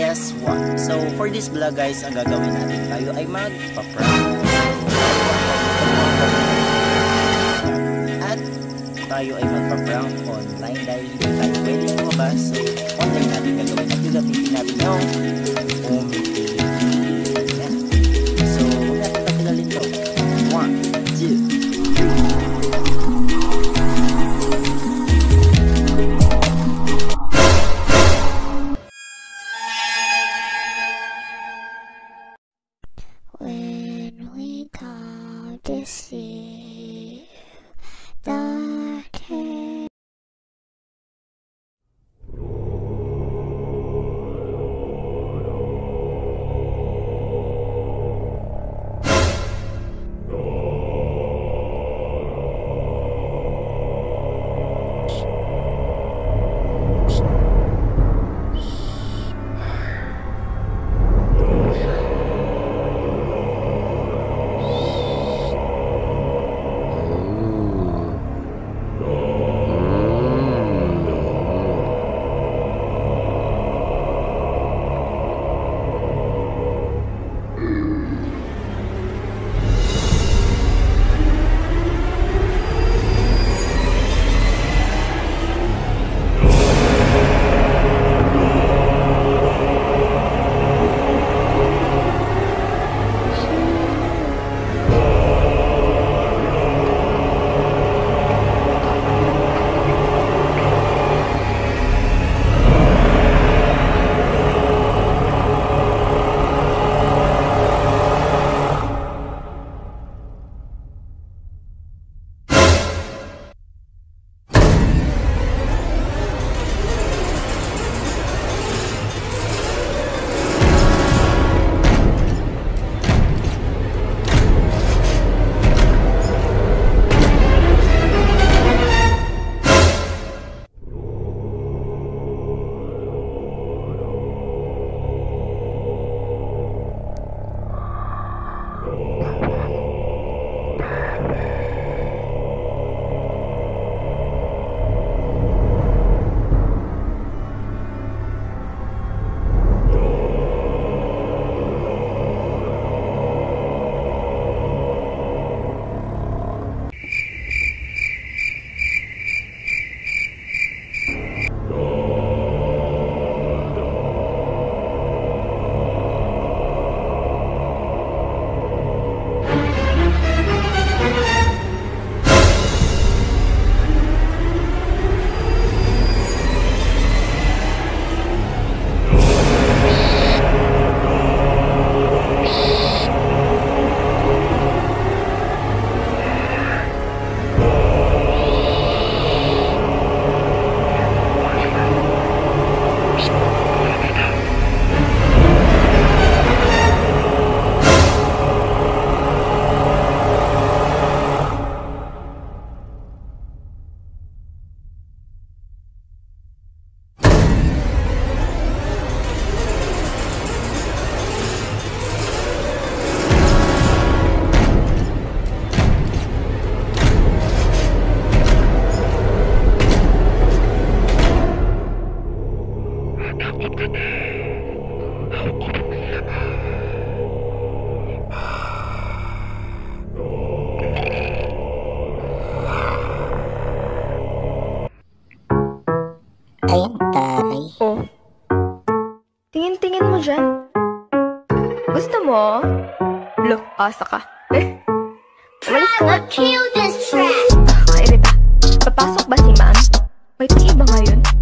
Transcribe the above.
guess what? So, for this vlog guys, ang gagawin natin, tayo ay magpa-prank. At tayo ay magpa-prank online dahil hindi tayo pwede lumabas. So, online natin gagawin at gagamitin natin yung home delivery. Yan. So, huwag natin patagalin to. 1, 2. When we come to see the king. Ayun, taray. Oh. Tingin-tingin mo dyan. Gusto mo? Look, asa ka. Umalis ka na. Kill this track. Kairita. Papasok ba si ma'am? May iba ngayon.